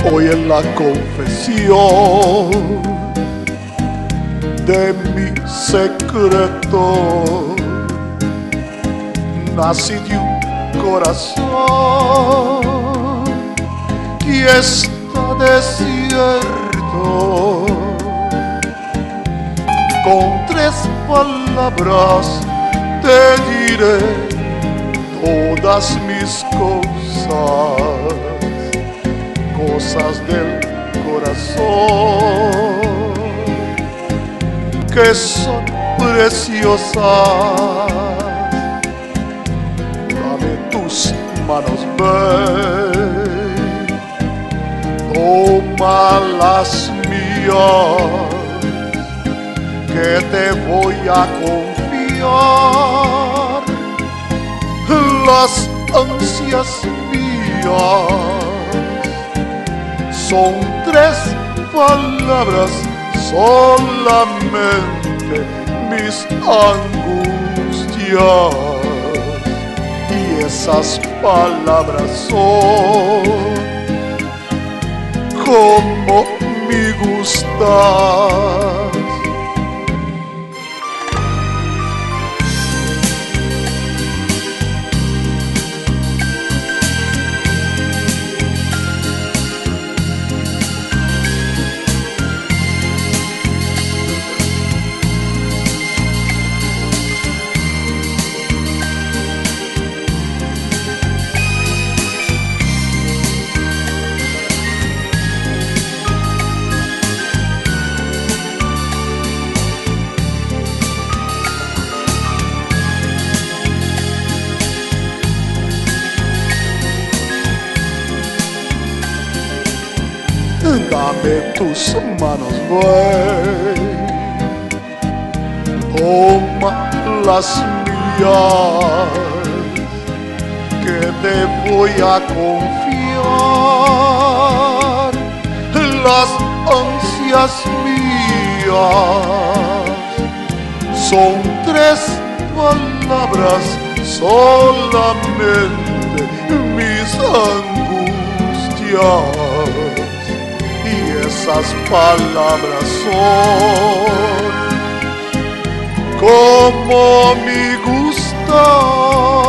Hoy en la confesión de mi secreto nací de un corazón que está desierto. Con 3 palabras te diré todas mis cosas del corazón que son preciosas. Dame tus manos, ven, toma las mías, que te voy a confiar las ansias mías. Son 3 palabras solamente, mis angustias, y esas palabras son como me gustas. Dame tus manos, ven, toma las mías, que te voy a confiar las ansias mías. Son 3 palabras solamente, mis angustias, y esas palabras son como me gustan.